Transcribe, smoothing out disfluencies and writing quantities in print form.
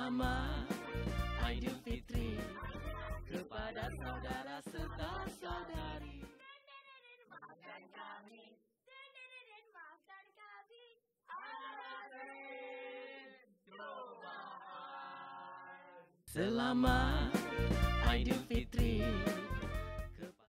Selamat Aidilfitri kepada saudara serta saudari. Maafkan kami. Maafkan kami. Selamat Aidilfitri